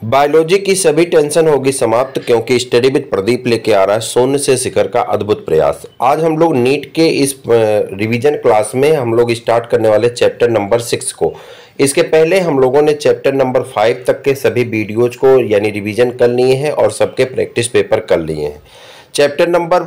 Biology की सभी tension होगी समाप्त, क्योंकि स्टडी विद प्रदीप लेके आ रहा है शून्य से शिखर का अद्भुत प्रयास। आज हम लोग नीट के इस रिवीजन क्लास में हम लोग स्टार्ट करने वाले चैप्टर नंबर 6 को। इसके पहले हम लोगों ने चैप्टर नंबर 5 तक के सभी वीडियोज को यानी रिवीजन कर लिए हैं और सबके प्रैक्टिस पेपर कर लिए हैं। चैप्टर नंबर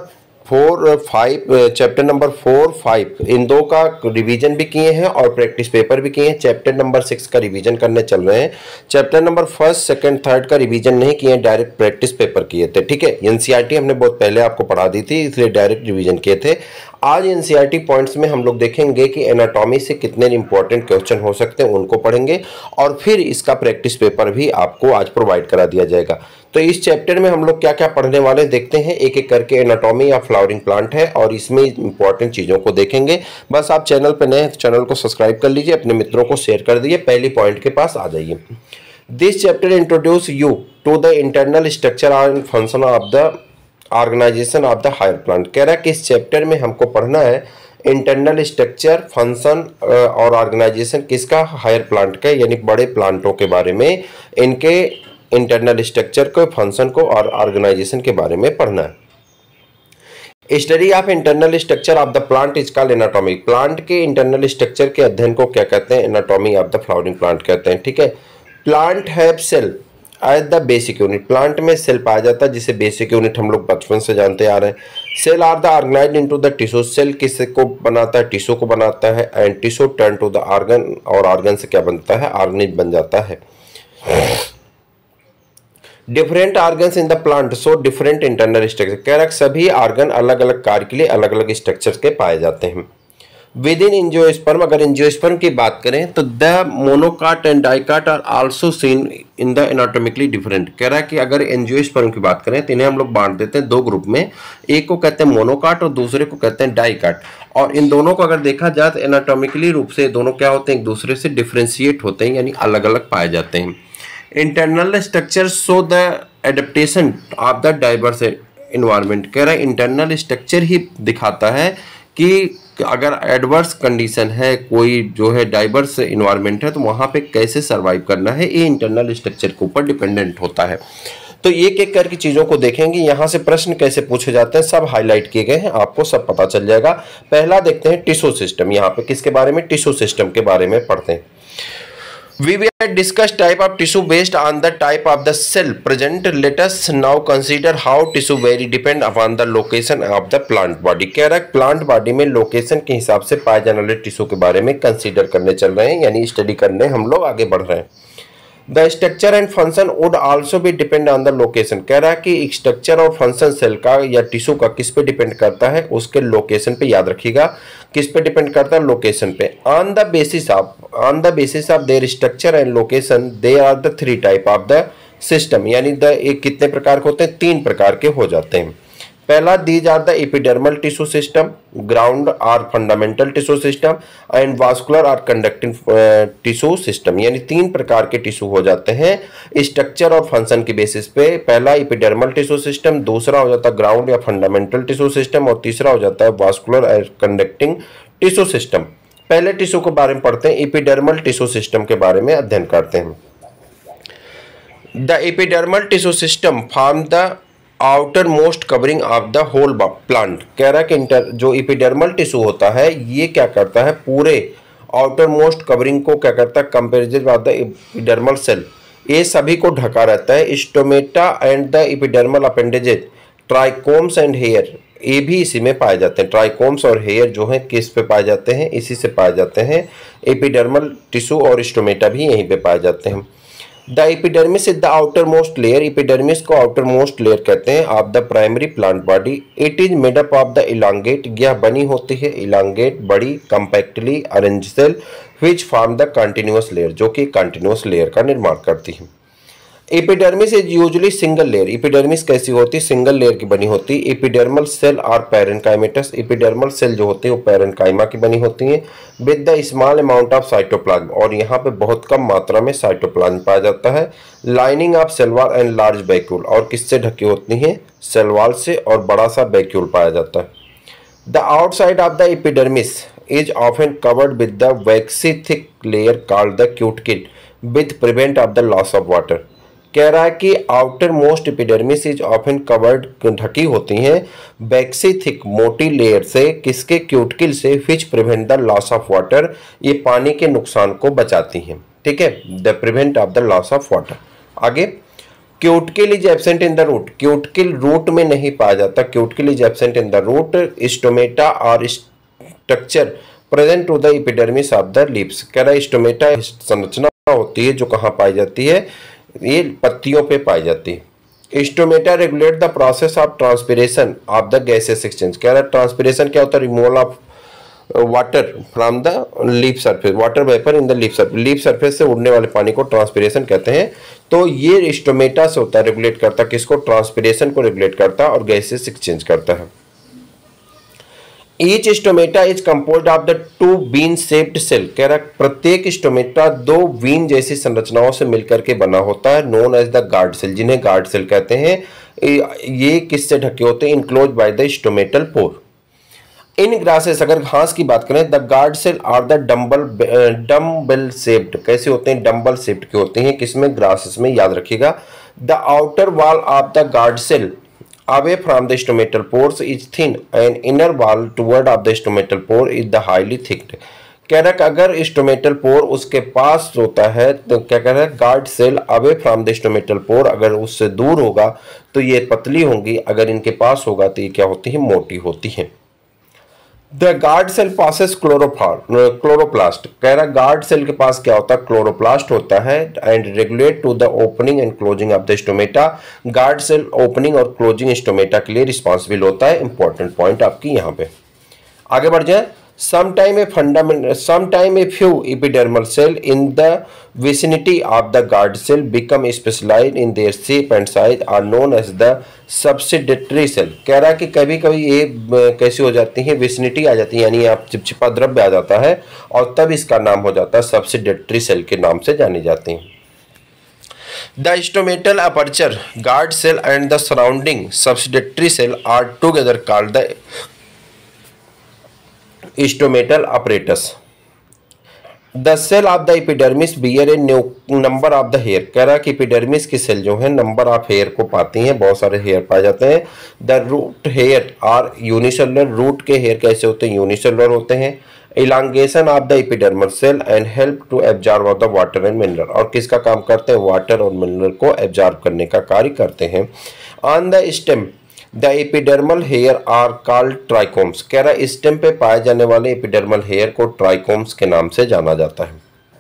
4, 5 इन दो का रिवीजन भी किए हैं और प्रैक्टिस पेपर भी किए हैं। चैप्टर नंबर 6 का रिवीजन करने चल रहे हैं। चैप्टर नंबर 1, 2, 3 का रिवीजन नहीं किए, डायरेक्ट प्रैक्टिस पेपर किए थे। ठीक है, एनसीईआरटी हमने बहुत पहले आपको पढ़ा दी थी, इसलिए डायरेक्ट रिवीजन किए थे। आज एनसीईआरटी पॉइंट्स में हम लोग देखेंगे कि एनाटॉमी से कितने इंपॉर्टेंट क्वेश्चन हो सकते हैं, उनको पढ़ेंगे और फिर इसका प्रैक्टिस पेपर भी आपको आज प्रोवाइड करा दिया जाएगा। तो इस चैप्टर में हम लोग क्या क्या पढ़ने वाले देखते हैं, एक एक करके। एनाटॉमी या फ्लावरिंग प्लांट है और इसमें इंपॉर्टेंट चीज़ों को देखेंगे। बस आप चैनल पर नए हैं तो चैनल को सब्सक्राइब कर लीजिए, अपने मित्रों को शेयर कर दीजिए। पहली पॉइंट के पास आ जाइए। This chapter introduce you to the internal structure and function of the organisation of the higher plant. कह रहा है कि इस चैप्टर में हमको पढ़ना है इंटरनल स्ट्रक्चर, फंक्शन और ऑर्गेनाइजेशन किसका, हायर प्लांट का, यानी बड़े प्लांटों के बारे में, इनके इंटरनल स्ट्रक्चर को, फंक्शन को और ऑर्गेनाइजेशन के बारे में पढ़ना है। Study of internal structure of the plant is called anatomy. Plant के इंटरनल स्ट्रक्चर के अध्ययन को क्या कहते हैं, anatomy of the flowering plant कहते हैं। ठीक है, plant have cell as the basic unit. Plant में सेल पाया जाता है जिसे बेसिक यूनिट हम लोग बचपन से जानते आ रहे हैं। Cell are the organised into the tissue. Cell किससे को बनाता है, टिश्यू को बनाता है। And tissue turn to the organ, और ऑर्गन से क्या बनता है, ऑर्गेनिज बन जाता है। Different organs in the plant so different internal structure. कह रहा सभी ऑर्गन अलग अलग कार्य के लिए अलग अलग स्ट्रक्चर्स के पाए जाते हैं। विद इन एंजियोस्पर्म, अगर एंजियोस्पर्म की बात करें तो the monocot and dicot are also seen in the anatomically different. कह रहा है कि अगर एंजियोस्पर्म की बात करें तो इन्हें हम लोग बांट देते हैं दो ग्रुप में, एक को कहते हैं मोनोकाट और दूसरे को कहते हैं डाइकाट। और इन दोनों को अगर देखा जाए तो एनाटॉमिकली रूप से दोनों क्या होते हैं, एक दूसरे से डिफ्रेंशिएट होते हैं, यानी अलग अलग पाए जाते हैं। Internal structure show the adaptation of the diverse environment. कह रहा है इंटरनल स्ट्रक्चर ही दिखाता है कि अगर एडवर्स कंडीशन है, कोई जो है डाइवर्स इन्वायरमेंट है, तो वहाँ पे कैसे सरवाइव करना है, ये इंटरनल स्ट्रक्चर के ऊपर डिपेंडेंट होता है। तो एक एक करके चीज़ों को देखेंगे, यहाँ से प्रश्न कैसे पूछे जाते हैं सब हाईलाइट किए गए हैं, आपको सब पता चल जाएगा। पहला देखते हैं टिश्यू सिस्टम। यहाँ पे किसके बारे में, टिश्यू सिस्टम के बारे में पढ़ते हैं। We will discuss type of tissue based on the type of the cell present. Let us now consider how tissue vary depend upon the location of the plant body. कह रहा है plant body में location के हिसाब से पाए जाने वाले टिश्यू के बारे में कंसीडर करने चल रहे हैं, यानी स्टडी करने हम लोग आगे बढ़ रहे हैं। The structure and function would also भी डिपेंड ऑन द लोकेशन। कह रहा है कि स्ट्रक्चर और फंक्शन सेल का या टिश्यू का किस पे डिपेंड करता है, उसके लोकेशन पे याद रखिएगा, किस पे डिपेंड करता है, लोकेशन पे। On the basis of their structure and location they are the 3 type of the system. यानी एक कितने प्रकार के होते हैं, 3 प्रकार के हो जाते हैं। पहला, these are the epidermal tissue system, ground or fundamental tissue system and vascular or conducting tissue system. यानी 3 प्रकार के टिश्यू हो जाते हैं स्ट्रक्चर और फंक्शन के बेसिस पे। पहला एपिडर्मल टिश्यू सिस्टम, दूसरा हो जाता है ग्राउंड या फंडामेंटल टिश्यू सिस्टम और तीसरा हो जाता है वास्कुलर और कंडक्टिंग टिश्यू सिस्टम। पहले टिश्यू के बारे में पढ़ते हैं, एपिडर्मल टिश्यू सिस्टम के बारे में अध्ययन करते हैं। The epidermal tissue system form the outer most covering of the whole plant. कह रहा है कि जो एपिडर्मल टिश्यू होता है ये क्या करता है, पूरे आउटर मोस्ट कवरिंग को क्या करता है, comparison of the epidermal cell, ये सभी को ढका रहता है। Stomata and the epidermal appendages, trichomes and hair, ये भी इसी में पाए जाते हैं। ट्राइकोम्स और हेयर जो है किस पे पाए जाते हैं, इसी से पाए जाते हैं। एपिडर्मल टिश्यू और स्टोमेटा भी यहीं पे पाए जाते हैं। The epidermis is the outer most layer. Epidermis को आउटर मोस्ट लेयर कहते हैं of the primary plant body. It is made up of the elongate, यह बनी होती है इलांगेट, बड़ी, compactly arrange cell which form the continuous layer, जो कि कंटिन्यूअस लेयर का निर्माण करती है। Epidermis is usually single layer. Epidermis कैसी होती है, सिंगल लेयर की बनी होती है। Epidermal cell are parenchymatous. Epidermal cell जो होती है वो पैरेन्काइमा की बनी होती हैं with the small amount of cytoplasm, और यहाँ पे बहुत कम मात्रा में साइटोप्लाज्म पाया जाता है। Lining of cell wall and large vacuole, और किससे ढकी होती हैं, सेल वॉल से, और बड़ा सा वैक्यूल पाया जाता है। The outside of the epidermis is often covered with the waxy thick layer called the cuticle with prevent of the loss of water. कह रहा है कि outermost epidermis is often covered, ढकी होती हैं वैक्सी थिक मोटी लेयर से, किसके, क्यूटिकल से, which prevent the loss of water, ये पानी के नुकसान को बचाती हैं, ठीक है, the prevent of the loss of water. आगे, cuticle is absent in the root, cuticle root में नहीं पाया जाता, cuticle is absent in the root, stomata और structure present to the epidermis of the leaves, कह रहा है स्टोमेटा संरचना होती है जो कहाँ पाई जाती है, ये पत्तियों पे पाई जाती है। Stomata regulate the process of transpiration of the gases exchange, कह रहा है ट्रांसपिरेशन क्या होता है, removal of water from the leaf surface, water vapour in the leaf surface से उड़ने वाले पानी को ट्रांसपिरेशन कहते हैं। तो ये स्टोमेटा से होता है, रेगुलेट करता है किसको, ट्रांसपिरेशन को रेगुलेट करता है और गैसेस एक्सचेंज करता है। Each stomata is composed of the 2 bean shaped cell, कह रहा है प्रत्येक स्टोमेटा 2 बीन जैसी संरचनाओं से मिलकर के बना होता है, known as the guard cell, जिन्हें गार्ड सेल कहते हैं। ये किससे ढके होते हैं, enclose by the stomatal pore. In grasses, अगर घास की बात करें, the guard cell are the dumbbell shaped, कैसे होते हैं, डम्बल शेप्ड के होते हैं, किसमें, ग्रासेस में, याद रखिएगा। The outer wall of the guard cell away from the stomatal pores is thin and inner wall toward of the stomatal pore is the highly thick, कह रहा है कि अगर स्टोमेटल पोर उसके पास होता है तो क्या कह रहा है, guard cell away from the stomatal pore, अगर उससे दूर होगा तो ये पतली होंगी, अगर इनके पास होगा तो ये क्या होती है, मोटी होती है। The guard cell possess chloroplast, कह रहा गार्ड सेल के पास क्या होता है, क्लोरोप्लास्ट होता है, and regulate to the opening and closing of the stomata, guard cell opening और क्लोजिंग स्टोमेटा के लिए रिस्पॉन्सिबल होता है। इंपॉर्टेंट पॉइंट आपकी यहाँ पे। आगे बढ़ जाए। Sometime a few epidermal cell in the vicinity of the guard cell become specialized in their shape and size are known as the subsidiary cell, कह रहा है कि कभी कभी ये कैसी हो जाती है, विसिनिटी आ जाती है, यानी आप चिपचिपा द्रव्य आ जाता है और तब इसका नाम हो जाता है सबसिडियरी सेल के नाम से जानी जाती हैं। The stomatal aperture, guard cell and the surrounding subsidiary cell are together called the stomatal apparatus. The cell of the epidermis bear a number of the hair, कह रहा कि epidermis की सेल जो है नंबर ऑफ हेयर को पाती हैं, बहुत सारे हेयर पाए जाते हैं। The root hair are unicellular, root के हेयर कैसे होते हैं, यूनिसेलुलर होते हैं। Elongation of the epidermal cell and help to absorb the water and mineral, और किसका काम करते हैं, वाटर और मिनरल को एब्जॉर्ब करने का कार्य करते हैं। On the stem the epidermal hair are called trichomes, कह रहा है स्टेम पे पाए जाने वाले एपिडर्मल हेयर को ट्राइकोम्स के नाम से जाना जाता है।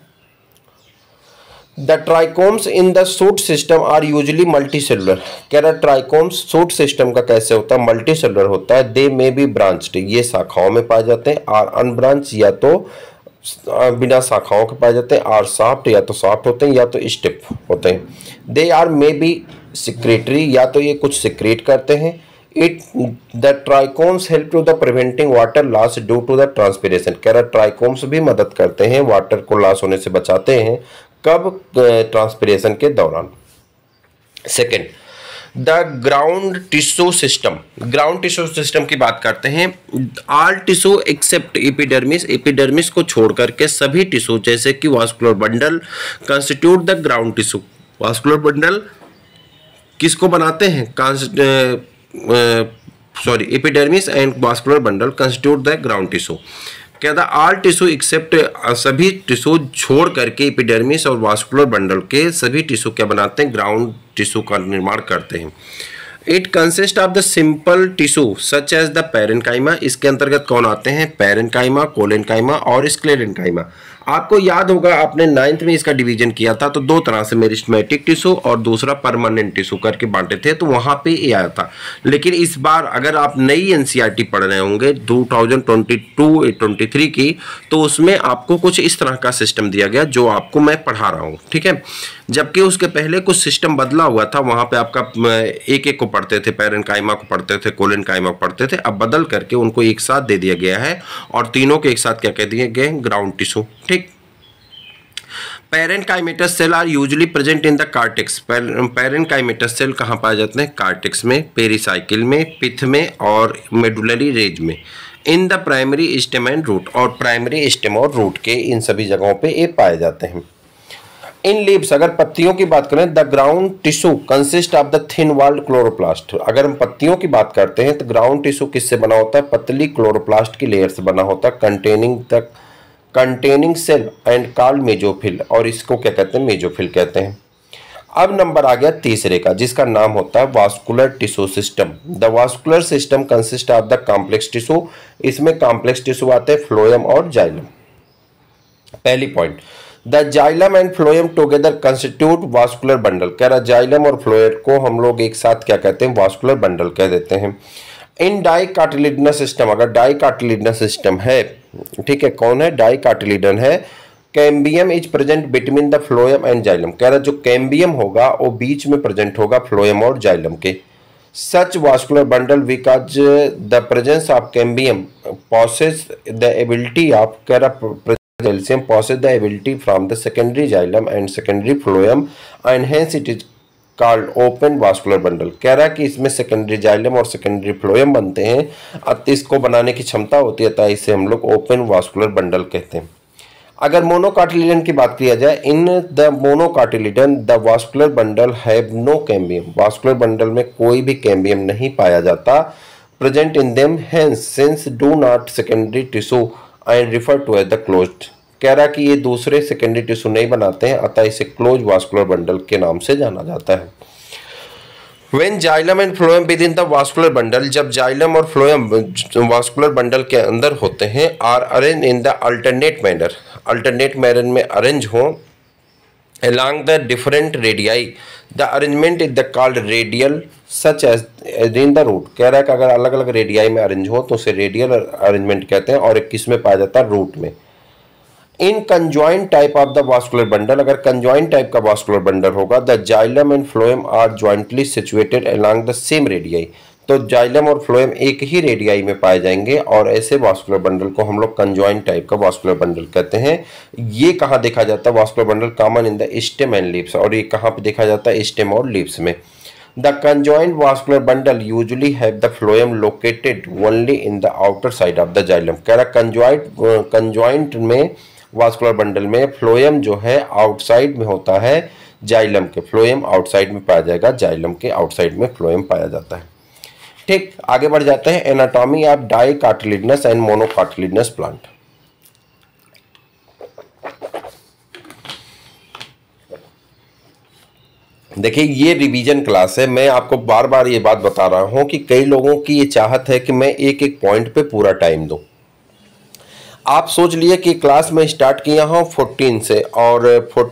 The trichomes in the shoot system are usually multicellular, कह रहा है ट्राइकोम्स शूट सिस्टम का कैसे होता है, मल्टीसेलुलर होता है। दे मे बी ब्रांच्ड, ये शाखाओं में पाए जाते हैं, आर अनब्रांच या तो बिना शाखाओं के पाए जाते हैं, आर सॉफ्ट या तो सॉफ्ट होते हैं या तो स्टिफ होते हैं। They are may be secretory, या तो ये कुछ सिक्रेट करते हैं। It the trichomes help to the preventing water loss due to the transpiration, कह रहा ट्राइकोम्स भी मदद करते हैं, वाटर को लॉस होने से बचाते हैं, कब, ट्रांसपिरेशन के दौरान। Second, the ground tissue system, ground tissue system की बात करते हैं। All tissue except epidermis, epidermis को छोड़ करके सभी टिश्यू जैसे कि vascular bundle constitute the ground tissue, vascular bundle किसको बनाते हैं, epidermis and vascular bundle constitute the ground tissue, कहता ऑल टिश्यू एक्सेप्ट, सभी टिश्यू छोड़ करके एपिडर्मिस और वास्कुलर बंडल के सभी टिश्यू क्या बनाते हैं, ग्राउंड टिश्यू का निर्माण करते हैं। It consist of the simple tissue such as the parenchyma, इसके अंतर्गत कौन आते हैं, पैरेन्काइमा, कोलेन्काइमा और स्क्लेरेन्काइमा। आपको याद होगा आपने 9th में इसका डिवीजन किया था, तो दो तरह से मेरिस्टेमेटिक टिश्यू और दूसरा परमानेंट टिश्यू करके बांटे थे, तो वहां पे ये आया था। लेकिन इस बार अगर आप नई एनसीईआरटी पढ़ रहे होंगे 2022-23 की, तो उसमें आपको कुछ इस तरह का सिस्टम दिया गया जो आपको मैं पढ़ा रहा हूँ, ठीक है। जबकि उसके पहले कुछ सिस्टम बदला हुआ था, वहां पे आपका एक एक को पढ़ते थे, पैरेन्काइमा को पढ़ते थे, कोलेन्काइमा को पढ़ते थे, अब बदल करके उनको एक साथ दे दिया गया है और तीनों के एक साथ क्या कह दिए गए, ग्राउंड टिश्यू, ठीक। Parenchymatous cell are usually present in the cortex, parenchymatous cell कहाँ पाए जाते हैं, कार्टेक्स में, पेरिसाइकिल में, पिथ में और मेडुलरी रेज में। In the primary stem and root, और प्राइमरी स्टेम और रूट के इन सभी जगहों पे ये पाए जाते हैं। इन लीव्स, अगर पत्तियों की बात करें, the ground tissue consist of the thin walled chloroplast. अगर हम पत्तियों की बात करते हैं तो ग्राउंड टिश्यू किससे बना होता है? पतली क्लोरोप्लास्ट की लेयर से बना होता है, containing cell and called mesophyll, और इसको क्या कहते हैं? मेजोफिल कहते हैं। अब नंबर आ गया तीसरे का, जिसका नाम होता है vascular tissue system. The vascular system consist of the complex tissue. इसमें कॉम्प्लेक्स टिश्यू आते हैं फ्लोएम और जाइलम। पहली point, the xylem and phloem together constitute vascular bundle. कह रहा जाइलम और फ्लोएम को हम लोग एक साथ क्या कहते हैं? वास्कुलर बंडल कह देते हैं। इन डाइकार्टिलिडनस सिस्टम, अगर डाइकार्टिलिडनस सिस्टम है, ठीक है, कौन है? डाइकार्टिलिडन है। Cambium is present between the phloem and xylem. कह रहा जो कैम्बियम होगा वो बीच में प्रेजेंट होगा फ्लोएम और जाइलम के। Such vascular bundle because the presence of cambium possess the ability of, कह रहा calcium possesses the ability from the secondary xylem and secondary phloem and hence it is called open vascular bundle। कह रहा है कि इसमें secondary xylem और secondary phloem बनते हैं, इसको बनाने की क्षमता होती है, अतः इसे हम लोग ओपन वास्कुलर बंडल कहते हैं। अगर मोनोकार्टिलिडन की बात किया जाए, in the monocotyledon the vascular bundle have no cambium. Vascular bundle में कोई भी कैम्बियम नहीं पाया जाता। Present in them hence since do not secondary tissue and refer to as the closed. कह रहा कि ये दूसरे सेकेंडरी टिश्यू नहीं बनाते हैं, अतः इसे क्लोज वास्कुलर बंडल के नाम से जाना जाता है। When xylem and phloem within the vascular bundle, जब जाइलम और फ्लोएम वास्कुलर बंडल के अंदर होते हैं, are arrange in the alternate manner में अरेंज हो along the different radii, the arrangement is the called radial such as in the root। कह रहा है कि अगर अलग अलग रेडियाई में अरेंज हो तो उसे रेडियल अरेंजमेंट कहते हैं, और एक किस में पाया जाता है? रूट में। In conjoint type of the vascular bundle, अगर कंजॉइंट टाइप का वास्कुलर बंडल होगा, the xylem and phloem are jointly situated along the same radii. तो जाइलम और फ्लोएम एक ही रेडियाई में पाए जाएंगे, और ऐसे वास्कुलर बंडल को हम लोग कंजॉइंट टाइप का वास्कुलर बंडल कहते हैं। ये कहाँ देखा जाता है? Vascular bundle common in the stem and leaves, और ये कहाँ पे देखा जाता है? स्टेम और लीव्स में। The conjoint vascular bundle usually have the phloem located only in the outer side of the xylem. कह रहा कंजॉइंट में वास्कुलर बंडल में फ्लोएम जो है आउटसाइड में होता है जाइलम के। फ्लोएम आउटसाइड में पाया जाएगा, जाइलम के आउटसाइड में फ्लोएम पाया जाता है। ठीक, आगे बढ़ जाते हैं। Anatomy of dicotyledonous and monocotyledonous plant. देखिए ये रिवीजन क्लास है, मैं आपको बार बार ये बात बता रहा हूं कि कई लोगों की ये चाहत है कि मैं एक एक पॉइंट पे पूरा टाइम दूं। आप सोच लिए कि क्लास में स्टार्ट किया हूँ 14 से, और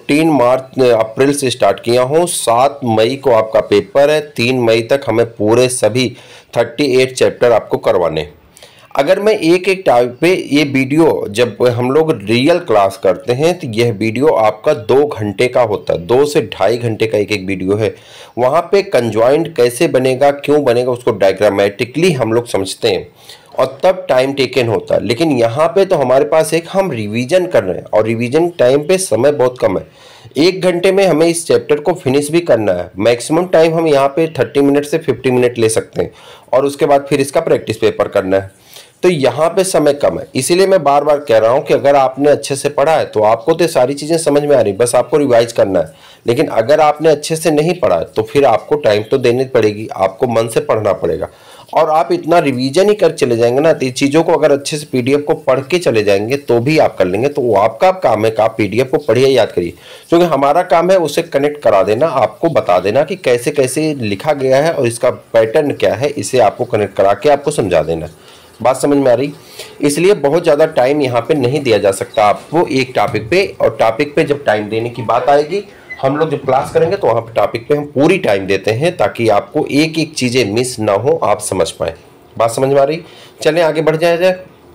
14 अप्रैल से स्टार्ट किया हूँ। 7 मई को आपका पेपर है, 3 मई तक हमें पूरे सभी 38 चैप्टर आपको करवाने। अगर मैं एक एक टाइप पे ये वीडियो, जब हम लोग रियल क्लास करते हैं तो यह वीडियो आपका 2 घंटे का होता है, 2 से 2.5 घंटे का एक एक वीडियो है। वहाँ पे कंजॉइंट कैसे बनेगा, क्यों बनेगा, उसको डायग्रामेटिकली हम लोग समझते हैं, और तब टाइम टेकन होता है। लेकिन यहाँ पे तो हमारे पास एक हम रिवीजन कर रहे हैं, और रिवीजन टाइम पे समय बहुत कम है। 1 घंटे में हमें इस चैप्टर को फिनिश भी करना है। मैक्सिमम टाइम हम यहाँ पे 30 मिनट से 50 मिनट ले सकते हैं, और उसके बाद फिर इसका प्रैक्टिस पेपर करना है। तो यहाँ पे समय कम है, इसीलिए मैं बार बार कह रहा हूँ कि अगर आपने अच्छे से पढ़ा है तो आपको तो सारी चीज़ें समझ में आ रही, बस आपको रिवाइज करना है। लेकिन अगर आपने अच्छे से नहीं पढ़ा है तो फिर आपको टाइम तो देनी पड़ेगी, आपको मन से पढ़ना पड़ेगा। और आप इतना रिवीजन ही कर चले जाएंगे ना, तो चीज़ों को अगर अच्छे से पीडीएफ को पढ़ के चले जाएंगे तो भी आप कर लेंगे। तो वो आपका काम है कि आप पीडीएफ को पढ़िए, याद करिए, क्योंकि हमारा काम है उसे कनेक्ट करा देना, आपको बता देना कि कैसे कैसे लिखा गया है और इसका पैटर्न क्या है, इसे आपको कनेक्ट करा के आपको समझा देना। बात समझ में आ रही? इसलिए बहुत ज़्यादा टाइम यहाँ पे नहीं दिया जा सकता आपको एक टॉपिक पे, और टॉपिक पे जब टाइम देने की बात आएगी, हम लोग जब क्लास करेंगे तो वहाँ पे टॉपिक पे हम पूरी टाइम देते हैं, ताकि आपको एक एक चीज़ें मिस ना हो, आप समझ पाएँ। बात समझ में आ रही? चलें आगे बढ़ जाए।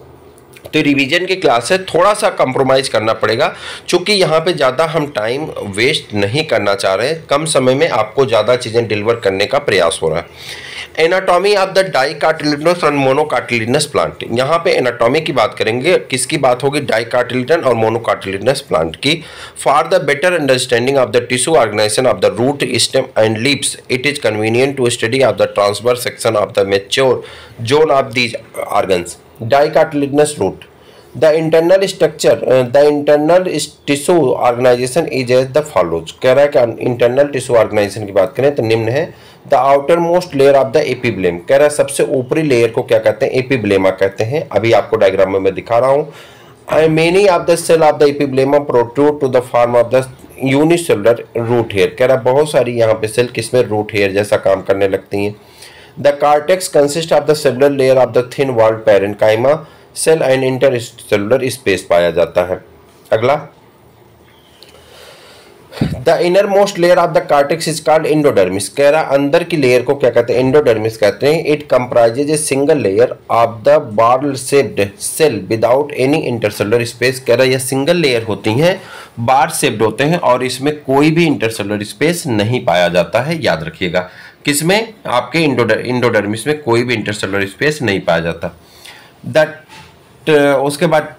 तो रिवीजन की क्लास है, थोड़ा सा कंप्रोमाइज़ करना पड़ेगा, क्योंकि यहाँ पे ज़्यादा हम टाइम वेस्ट नहीं करना चाह रहे हैं, कम समय में आपको ज़्यादा चीज़ें डिलीवर करने का प्रयास हो रहा है। एनाटॉमी ऑफ द डाइकार्टिलिडनस और मोनोकार्टिलिडनस प्लांट। यहाँ पे एनाटॉमी की बात करेंगे, किसकी बात होगी? डाइकार्टिलिडन और मोनोकार्टिलिडनस प्लांट की। For the better understanding of the tissue organisation of the root, stem and leaves, it is convenient to study of the transverse section of the mature zone of these organs. Dicotyledonous root, the internal structure the internal tissue organisation is as the follows. कह रहा है कि internal tissue organisation की बात करें तो निम्न है। The outer most layer of the epiblem, कह रहा है सबसे ऊपरी लेयर को क्या कहते हैं, एपिब्लेमा कहते हैं। अभी आपको डायग्राम में मैं दिखा रहा हूँ। Many of the cell of the epiblema protrude to the form of the unicellular root hair, कह रहा है बहुत सारी यहाँ पे सेल किसमें रूट हेयर जैसा काम करने लगती हैं। The cortex consist of the cellular layer of the thin walled parenchyma cell and intercellular space पाया जाता है। अगला, the inner most layer of the cortex is called endodermis, कह रहा अंदर की लेयर को क्या कहते हैं, एंडोडर्मिस कहते हैं। It comprises a single layer of the barrel shaped cell without any intercellular space, कह रहा यह सिंगल लेयर होती हैं, बार शेप्ड होते हैं और इसमें कोई भी इंटरसेलुलर स्पेस नहीं पाया जाता है। याद रखिएगा किसमें, आपके एंडोडर्मिस में कोई भी इंटरसेलुलर स्पेस नहीं पाया जाता। उसके बाद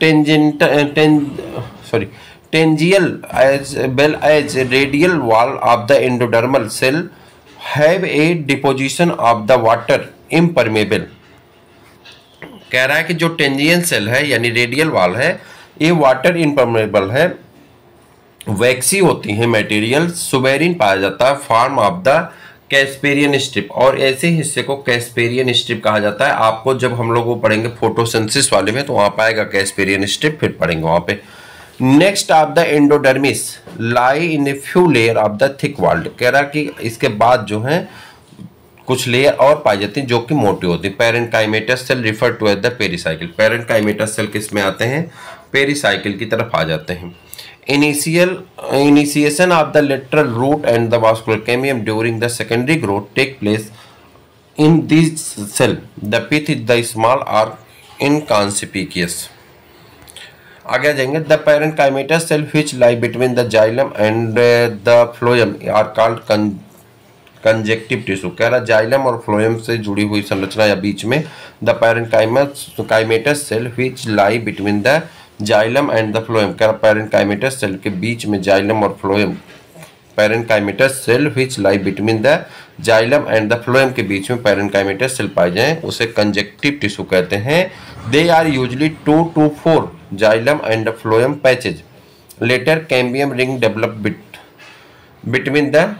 टेंजियल as well as radial wall of the endodermal cell have a deposition of the water impermeable, कह रहा है कि जो टेंजियल सेल है यानी रेडियल वॉल है ये वाटर इम्परमेबल है, वैक्सी होती है मटेरियल, सुबेरिन पाया जाता है form of the Casparian strip, और ऐसे हिस्से को कैस्पेरियन स्ट्रिप कहा जाता है। आपको जब हम लोग वो पढ़ेंगे फोटोसिंथेसिस वाले में तो वहाँ पाएगा कैस्पेरियन स्ट्रिप, फिर पढ़ेंगे वहाँ पे। Next of the endodermis lie in a few layer of the thick walled, कह रहा कि इसके बाद जो है कुछ लेयर और पाई जाती हैं जो कि मोटी होती है। Parenchymatous cell refer to as the pericycle, parenchymatous cell किस में आते हैं, पेरिसाइकिल की तरफ आ जाते हैं। Initiation of the lateral root and the vascular cambium during the secondary growth take place in this cell, the pith is the small और इनकॉन्सिपिशियस। आगे जाएंगे, the parenchymatous cell which lie between the xylem and the phloem are called conjunctive tissue, कह रहा xylem और phloem से जुड़ी हुई संरचना या बीच में the parenchymatous cell which lie between the xylem and the phloem, कह रहा पैरेन्काइमेटस सेल के बीच में जाइलम और phloem, parenchymatous cell which lie between the xylem and the phloem के बीच में पैरेन्काइमेटस सेल पाए जाएं उसे कंजेक्टिव टिश्यू कहते हैं। They are usually 2 to 4 xylem and phloem patches, later cambium ring develop between the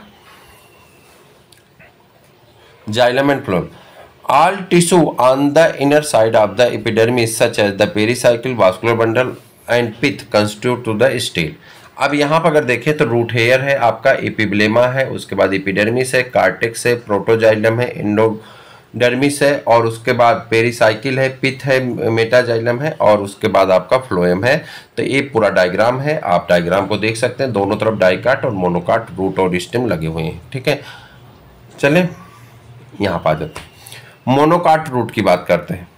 xylem and phloem. All tissue on the inner side of the epidermis such as the pericycle, vascular bundle and pith constitute to the stele। अब यहाँ पर अगर देखें तो root hair है आपका, epiblema है, उसके बाद एपिडर्मिस है, कार्टेक्स है, प्रोटोजाइलम है, एंडोडर्मिस है और उसके बाद पेरिसाइकिल है, पिथ है, मेटाजाइलम है और उसके बाद आपका फ्लोएम है। तो ये पूरा डायग्राम है, आप डायग्राम को देख सकते हैं, दोनों तरफ डाइकाट और मोनोकाट रूट और स्टेम लगे हुए हैं। ठीक है, चलें यहाँ पर आ जाते हैं, मोनोकाट रूट की बात करते हैं।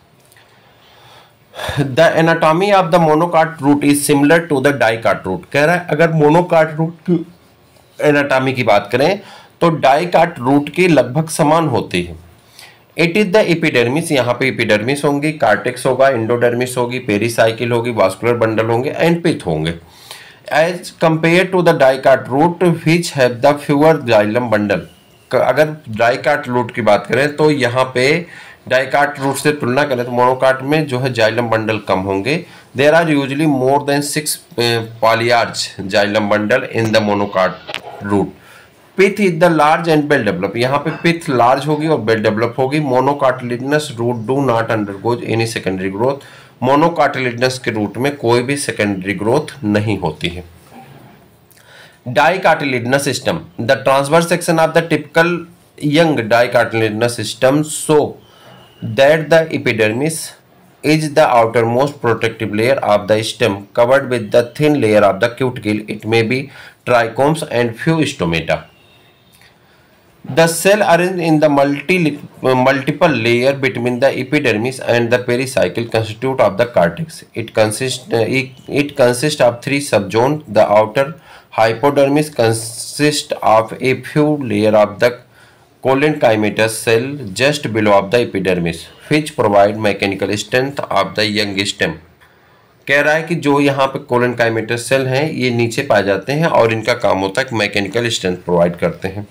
The anatomy of the monocot root is similar to the dicot root, कह रहा है अगर मोनोकाट रूट की एनाटॉमी की बात करें तो डाइकाट रूट की लगभग समान होती है। इट इज द एपिडर्मिस, यहाँ पे एपिडर्मिस होंगी, कार्टेक्स होगा, एंडोडर्मिस होगी, पेरिसाइकिल होगी, वास्कुलर बंडल होंगे एंड पिथ होंगे। As compare to the dicot root which have the fewer xylem bundle, अगर डाइकाट रूट की बात करें तो यहाँ पे डाइकाट रूट से तुलना करें तो मोनोकाट में जो है जाइलम बंडल कम होंगे। There are usually more than 6 polyarch xylem bundle in the monocot root. Pith is the large and well develop, यहाँ पे पिथ लार्ज होगी और वेल डेवलप होगी। Monocotyledonous root do not undergoes any secondary growth, monocotyledonous के root में कोई भी secondary growth नहीं होती है। Dicartilaginous system, the transverse section of the typical young dicartilaginous system so that the epidermis is the outermost protective layer of the stem covered with the thin layer of the cuticle. It may be trichomes and few stomata. The cell arranged in the multiple layer between the epidermis and the pericycle constitute of the cortex. It consists of 3 subzones. The outer hypodermis consists of a few layer of the collenchymatous cell just below of the epidermis which provide mechanical strength of the young stem। कह रहा है कि जो यहाँ पे collenchymatous cell हैं ये नीचे पाए जाते हैं और इनका काम होता है मैकेनिकल स्ट्रेंथ प्रोवाइड करते हैं।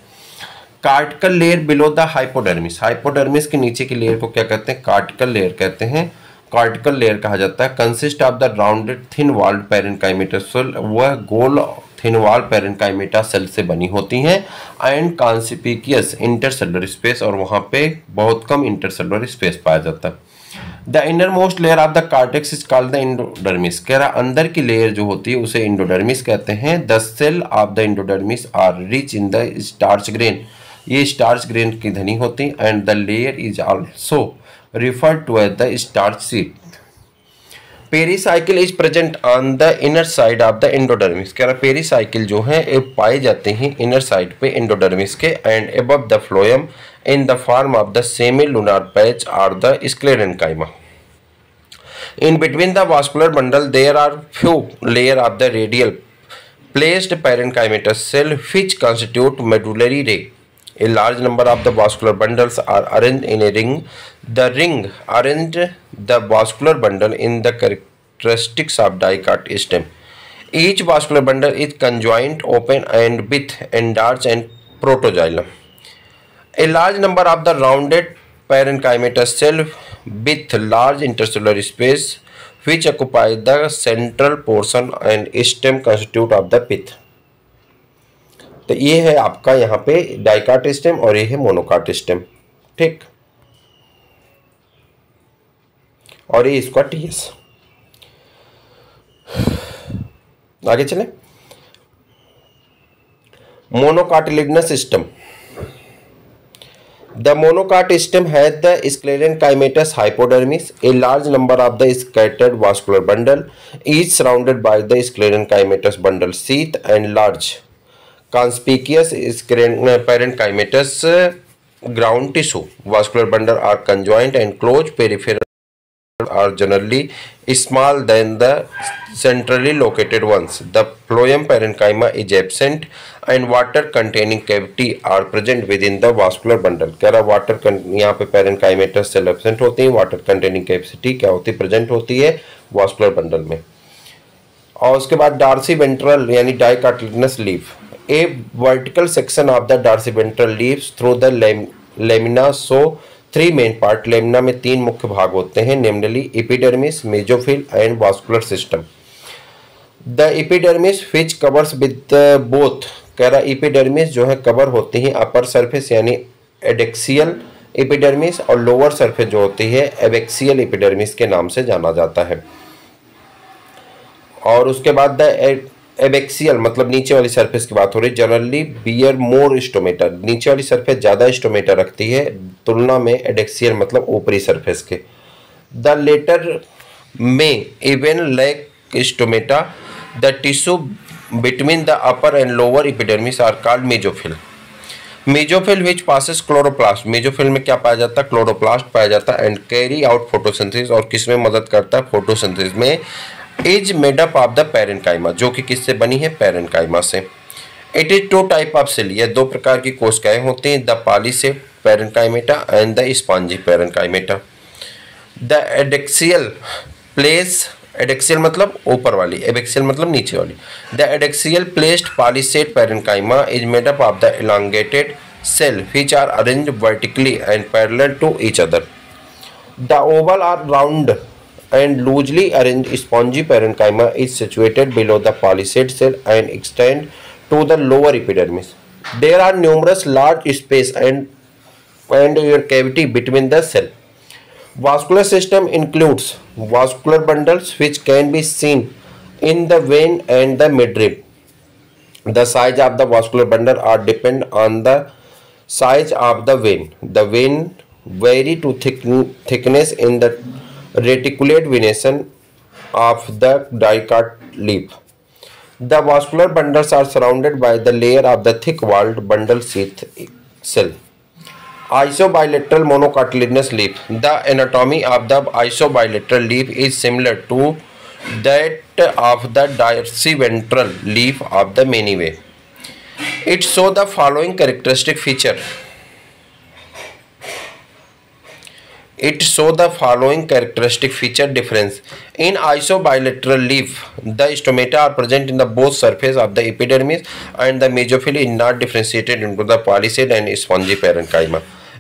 Cortical layer below the hypodermis, hypodermis के नीचे की लेयर को क्या कहते हैं, कार्टिकल लेयर कहते हैं। कॉर्टिकल लेयर कहा जाता है। Consist of the rounded thin walled parenchyma cell, वह गोल थिन वॉल पेरेन्काइमा सेल से बनी होती हैं। एंड कॉन्स्पिकुअस इंटरसेलुलर स्पेस, और वहां पे बहुत कम इंटरसेलुलर स्पेस पाया जाता है। The inner most layer of the cortex is called the endodermis, कह रहा अंदर की लेयर जो होती है उसे एंडोडर्मिस कहते हैं। The cell of the endodermis are rich in the starch grain, ये स्टार्च ग्रेन की धनी होती है। And the layer is also referred to as the starch sheet. Pericycle is present on the inner side of the endodermis, कह रहा pericycle जो है ये पाए जाते हैं इनर साइड पे एंडोडर्मिस के। And above the phloem in the form of the semi lunar patch और the sclerenchyma. In between the vascular bundle there are few layer of the radial placed parenchymatous cell which constitute medullary ray. A large number of the vascular bundles are arranged in a ring. The ring arranged the vascular bundle in the characteristics of dicot stem. Each vascular bundle is conjoined, open, and with endarch and protoxylem. A large number of the rounded parenchymatous cell with large intercellular space which occupy the central portion and stem constitute of the pith. तो ये है आपका यहाँ पे dicot stem और ये है monocot stem, ठीक। और ये इसका टीएस। आगे चले। Monocotyledonous system. The monocot stem has the sclerenchymatous hypodermis, a large number of the scattered vascular bundle, each surrounded by the sclerenchymatous bundle sheath, and large conspicuous parenchymatous ground tissue. Vascular bundle are conjoined and closed. Peripheral are generally small than the centrally located ones. The phloem parenchyma is absent and water containing cavity are present within the vascular bundle. कह रहा water यहाँ पे parenchymatous cell absent होती है, water containing cavity क्या होती है, present होती है vascular bundle में। और उसके बाद डार्सी वेंट्रल यानी dicotyledonous leaf. A vertical section of the dorsiventral leaves through the lamina show three main part. Lamina में तीन मुख्य भाग होते हैं, namely epidermis, mesophyll and vascular system. The epidermis which covers with both, कह रहा epidermis जो है कवर होती है अपर सरफेस यानी एडेक्सियल epidermis और लोअर सरफेस जो होती है एबेक्सियल epidermis के नाम से जाना जाता है। और उसके बाद द एबेक्सियल मतलब नीचे वाली सरफेस की बात हो रही है। जनरली बियर मोर स्टोमेटा, नीचे वाली सरफेस ज़्यादा स्टोमेटा रखती है तुलना में एडेक्सियल मतलब ऊपरी सरफेस के। The latter may even lack stomata. The tissue between the upper and lower epidermis are called mesophyll. Mesophyll which possesses chloroplast, mesophyll में क्या पाया जाता है, क्लोरोप्लास्ट पाया जाता है। एंड कैरी आउट फोटोसिंथेसिस, और किस में मदद करता है, फोटोसिंथेसिस में। Is made up of the parenchyma, जो कि किससे बनी है, पेरेन्काइमा से। It is two type of cell, ये दो प्रकार की कोशिकाएं होती हैं, the palisade parenchyma and the spongy parenchyma. The adaxial place, adaxial मतलब ऊपर वाली, एबेक्सियल मतलब नीचे वाली। The adaxial placed palisade parenchyma is made up of the elongated cell which are arranged vertically and parallel to each other. The oval or round and loosely arranged spongy parenchyma is situated below the palisade cell and extend to the lower epidermis. There are numerous large space and your cavity between the cell. Vascular system includes vascular bundles which can be seen in the vein and the midrib. The size of the vascular bundle are depend on the size of the vein. The vein vary to thickness in the reticulate venation of the dicot leaf. The vascular bundles are surrounded by the layer of the thick-walled bundle sheath cell. Isobilateral monocartilaginous leaf. The anatomy of the isobilateral leaf is similar to that of the dorsiventral leaf of the Meniway. It shows the following characteristic feature. It shows the following characteristic feature difference. In isobilateral leaf, the stomata are present in the both surface of the epidermis and the mesophyll is not differentiated into the palisade and spongy parenchyma.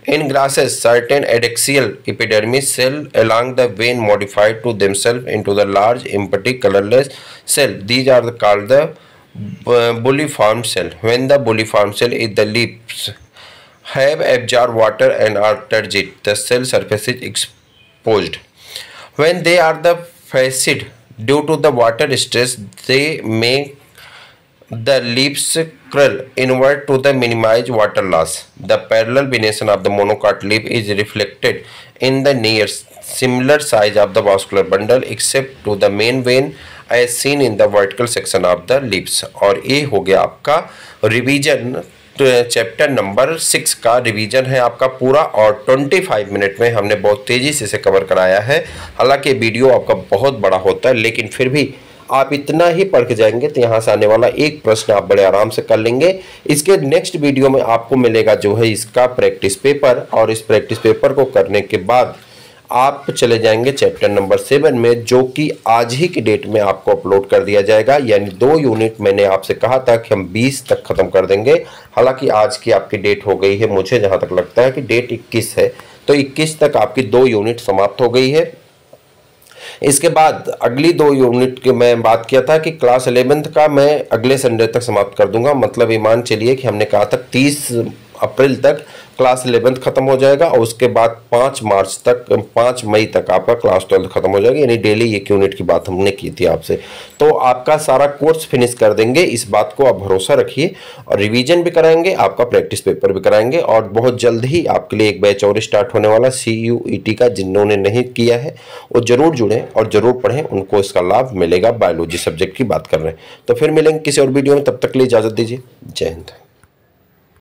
In grasses, certain adaxial epidermis cell along the vein modify to themselves into the large empty colorless cell. These are called the bulliform cell. When the bulliform cell is the leaves have absorbed water and are turgid, the cell surface is exposed. When they are the flaccid, due to the water stress, they make the leaves curl inward to the minimize water loss. The parallel venation of the monocot leaf is reflected in the near similar size of the vascular bundle except to the main vein as seen in the vertical section of the leaves. और ये हो गया आपका revision, chapter number 6 का revision है आपका पूरा, और 25 मिनट में हमने बहुत तेज़ी से इसे कवर कराया है। हालांकि वीडियो आपका बहुत बड़ा होता है, लेकिन फिर भी आप इतना ही पढ़ के जाएंगे तो यहाँ से आने वाला एक प्रश्न आप बड़े आराम से कर लेंगे। इसके नेक्स्ट वीडियो में आपको मिलेगा जो है इसका प्रैक्टिस पेपर, और इस प्रैक्टिस पेपर को करने के बाद आप चले जाएंगे चैप्टर नंबर 7 में, जो कि आज ही की डेट में आपको अपलोड कर दिया जाएगा। यानी 2 यूनिट मैंने आपसे कहा था कि हम 20 तक ख़त्म कर देंगे, हालांकि आज की आपकी डेट हो गई है, मुझे जहां तक लगता है कि डेट 21 है, तो 21 तक आपकी 2 यूनिट समाप्त हो गई है। इसके बाद अगली 2 यूनिट की मैं बात किया था कि क्लास 11th का मैं अगले संडे तक समाप्त कर दूंगा। मतलब ये मान चलिए कि हमने कहा था 30 अप्रैल तक क्लास 11th खत्म हो जाएगा, और उसके बाद 5 मई तक आपका क्लास 12 खत्म हो जाएगी। यानी डेली 1 यूनिट की बात हमने की थी आपसे, तो आपका सारा कोर्स फिनिश कर देंगे, इस बात को आप भरोसा रखिए। और रिवीजन भी कराएंगे, आपका प्रैक्टिस पेपर भी कराएंगे, और बहुत जल्द ही आपके लिए एक बैच और स्टार्ट होने वाला CUET का। जिन्होंने नहीं किया है वो जरूर जुड़ें और जरूर पढ़ें, उनको इसका लाभ मिलेगा। बायोलॉजी सब्जेक्ट की बात कर रहे हैं, तो फिर मिलेंगे किसी और वीडियो में, तब तक के लिए इजाज़त दीजिए। जय हिंद।